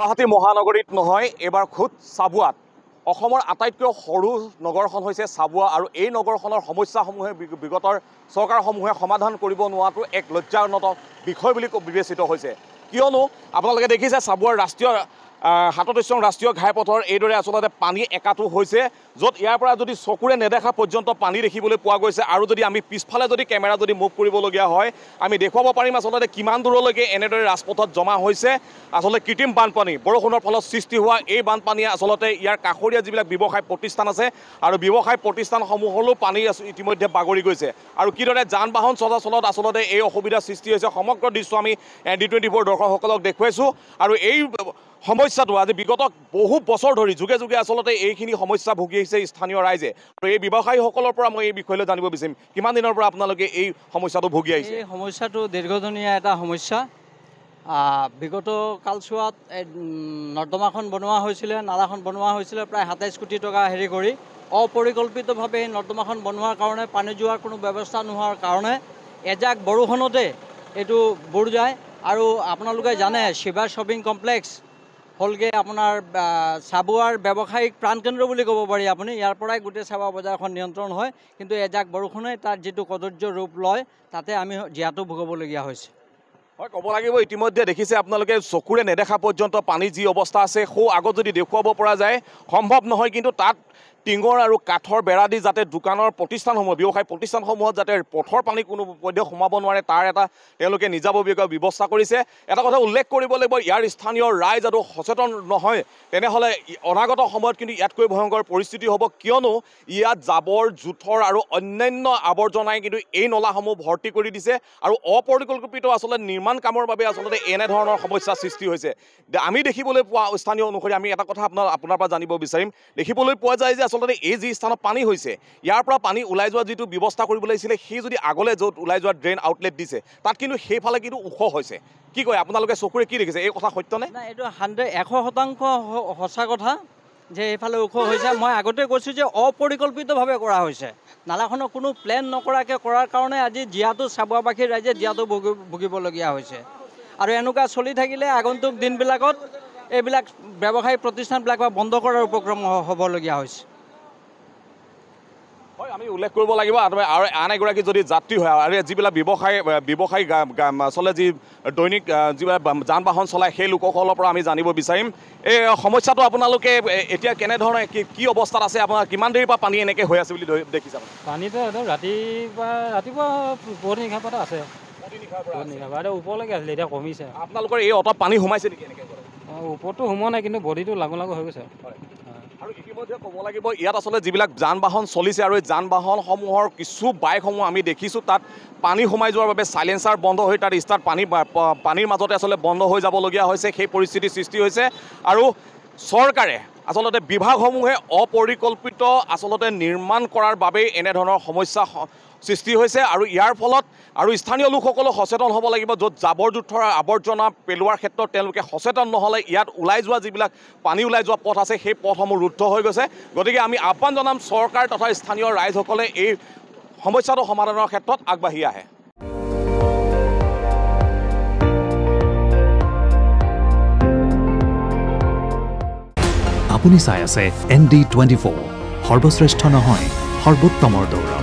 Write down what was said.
গুৱাহাটী মহানগৰীত নহয় এবাৰ খুদ চাবুৱাত অসমৰ আটাইতকৈ সৰু নগৰখন হৈছে চাবুৱা আৰু এই নগৰখনৰ সমস্যাসমূহে বিগতৰ চৰকাৰসমূহে সমাধান কৰিব নোৱাৰাটো এক লজ্জাজনক বিষয় বুলি বিবেচিত হৈছে কিয়নো আপোনালোকে দেখিছে চাবুৱাৰ ৰাষ্ট্ৰীয় ৭৭ ৰাষ্ট্ৰীয় ঘাইপথৰ এইদৰে আচলতে পানী একাটো হৈছে য'ত ইয়াৰ পৰা যদি চকুৰে নেদেখা পৰ্যন্ত পানী দেখিবলৈ পোৱা গৈছে আৰু যদি আমি পিছফালে যদি কেমেৰা যদি মুভ কৰিবলগীয়া হয় আমি দেখুৱাব পাৰিম আচলতে কিমান দূৰলৈকে এনেদৰে ৰাজপথত জমা হৈছে আচলতে কৃত্ৰিম বানপানী বৰষুণৰ ফলত সৃষ্টি হোৱা এই বানপানীয়ে আচলতে ইয়াৰ কাষৰীয়া যিবিলাক ব্যৱসায় প্ৰতিষ্ঠান আছে আৰু ব্যৱসায় প্ৰতিষ্ঠানসমূহলৈ পানী ইতিমধ্যে বাগৰি গৈছে আৰু কিদৰে যান বাহন চলাচলত আচলতে এই অসুবিধাৰ সৃষ্টি হৈছে সমগ্ৰ দৃশ্য আমি ND24 দৰ্শকসকলক দেখুৱাইছোঁ আৰু এই সমস্যাটো আজি বিগত বহু বছৰ ধৰি যুগে যুগে আচলতে এইখিনি সমস্যা ভুগি আহিছে স্থানীয় ৰাইজে আৰু এই ব্যৱসায়ীসকলৰ পৰা মই এই বিষয়লৈ জানিব বিচাৰিম কিমান দিনৰ পৰা আপোনালোকে এই সমস্যাটো ভুগি আহিছে এই সমস্যাটো দীৰ্ঘদিনীয়া এটা সমস্যা বিগত কালচোৱাত নৰ্দমাখন বনোৱা হৈছিলে নালাখন বনোৱা হৈছিলে প্ৰায় ২৭ কোটি টকা হেৰি কৰি অপৰিকল্পিতভাৱে এই নৰ্দমাখন বনোৱাৰ কাৰণে পানী যোৱাৰ কোনো ব্যৱস্থা নোহোৱাৰ কাৰণে এজাক বৰষুণতে এইটো বুৰ যায় আৰু আপোনালোকে জানে শিৱা শ্বপিং কমপ্লেক্স হলগে আপোনাৰ চাবুৱাৰ ব্যৱসায়িক প্ৰাণকেন্দ্ৰ বুলি ক'ব পাৰি আপুনি ইয়াৰ পৰাই গোটেই চাবুৱা বজাৰখন নিয়ন্ত্ৰণ হয় কিন্তু এজাক বৰষুণে তাৰ যিটো কদৰ্য ৰূপ লয় তাতে আমি জীয়াতু ভুগিবলগীয়া হৈছে হয় ক'ব লাগিব ইতিমধ্যে দেখিছে আপোনালোকে চকুৰে নেদেখা পৰ্যন্ত পানী যি অৱস্থা আছে সৌ আগত যদি দেখুৱাব পৰা যায় সম্ভৱ নহয় কিন্তু তাত টিঙৰ আৰু কাঠৰ বেৰা দি যাতে দোকানৰ প্ৰতিষ্ঠানসমূহ ব্যৱসায় প্ৰতিষ্ঠানসমূহত যাতে পথৰ পানী কোনো পধ্যে সোমাব নোৱাৰে তাৰ এটা তেওঁলোকে নিজাববীয়াকৈ ব্যৱস্থা কৰিছে এটা কথা উল্লেখ কৰিব লাগিব ইয়াৰ স্থানীয় ৰাইজ আৰু সচেতন নহয় তেনেহ'লে অনাগত সময়ত কিন্তু ইয়াতকৈ ভয়ংকৰ পৰিস্থিতি হ'ব কিয়নো ইয়াত জাবৰ জোঁথৰ আৰু অন্যান্য আৱৰ্জনাই কিন্তু এই নলাসমূহ ভৰ্তি কৰি দিছে আৰু অপৰিকল্পিত আচলতে নিৰ্মাণ কামৰ বাবে আচলতে এনেধৰণৰ সমস্যাৰ সৃষ্টি হৈছে আমি দেখিবলৈ পোৱা স্থানীয় অনুসৰি আমি এটা কথা আপোনাৰ পৰা জানিব বিচাৰিম দেখিবলৈ পোৱা যায় যে আচলতে এই যি স্থানত পানী হৈছে ইয়াৰ পৰা পানী ওলাই যোৱা যিটো ব্যৱস্থা কৰিব লাগিছিলে সেই যদি আগলৈ য'ত ওলাই যোৱা ড্ৰেইন আউটলেট দিছে তাত কিন্তু সেইফালে কিন্তু ওখ হৈছে কি কয় আপোনালোকে চকুৰে কি দেখিছে এই কথা সত্যনে নাই এইটো 100% সঁচা কথা যে এইফালে ওখ হৈছে মই আগতে কৈছোঁ যে অপৰিকল্পিতভাৱে কৰা হৈছে নালাখনৰ কোনো প্লেন নকৰাকৈ কৰাৰ কাৰণে আজি জীয়াতু চাবুৱাবাসীৰ ৰাইজে জীয়াতু ভুগিবলগীয়া হৈছে আৰু এনেকুৱা চলি থাকিলে আগন্তুক দিনবিলাকত এইবিলাক ব্যৱসায়িক প্ৰতিষ্ঠানবিলাক বন্ধ কৰাৰ উপক্ৰম হ'বলগীয়া হৈছে হয় আমি উল্লেখ কৰিব লাগিব আৰু আন এগৰাকী যদি যাত্ৰী হয় আৰু যিবিলাক ব্যৱসায়ী আচলতে যি দৈনিক যিবিলাক যান বাহন চলায় সেই লোকসকলৰ পৰা আমি জানিব বিচাৰিম এই সমস্যাটো আপোনালোকে এতিয়া কেনেধৰণে কি অৱস্থাত আছে আপোনাৰ কিমান দেৰিৰ পৰা পানী এনেকৈ হৈ আছে বুলি দেখিছে পানীটো একদম ৰাতিপুৱা পুৱতি নিশাৰ পৰা আছে ওপৰলৈকে আছিলে এতিয়া কমিছে আপোনালোকৰ এই অটত পানী সোমাইছে নেকি এনেকৈ ওপৰতো সোমোৱা নাই কিন্তু বডিটো লাগু হৈ গৈছে আৰু ইতিমধ্যে ক'ব লাগিব ইয়াত আচলতে যিবিলাক যান বাহন চলিছে আৰু এই যান বাহনসমূহৰ কিছু বাইকসমূহ আমি দেখিছোঁ তাত পানী সোমাই যোৱাৰ বাবে চাইলেঞ্চাৰ বন্ধ হৈ তাত ষ্টাৰ্ট পানীৰ মাজতে আচলতে বন্ধ হৈ যাবলগীয়া হৈছে সেই পৰিস্থিতিৰ সৃষ্টি হৈছে আৰু চৰকাৰে আচলতে বিভাগসমূহে অপৰিকল্পিত আচলতে নিৰ্মাণ কৰাৰ বাবেই এনেধৰণৰ সমস্যা সৃষ্টি হৈছে আৰু ইয়াৰ ফলত আৰু স্থানীয় লোকসকলেও সচেতন হ'ব লাগিব য'ত জাবৰ জোঁথৰ আৱৰ্জনা পেলোৱাৰ ক্ষেত্ৰত তেওঁলোকে সচেতন নহ'লে ইয়াত ওলাই যোৱা যিবিলাক পানী ওলাই যোৱা পথ আছে সেই পথসমূহ ৰুদ্ধ হৈ গৈছে গতিকে আমি আহ্বান জনাম চৰকাৰ তথা স্থানীয় ৰাইজসকলে এই সমস্যাটো সমাধানৰ ক্ষেত্ৰত আগবাঢ়ি আহে আপুনি চাই আছে ND24 সৰ্বশ্ৰেষ্ঠ নহয় সৰ্বোত্তমৰ দৌৰ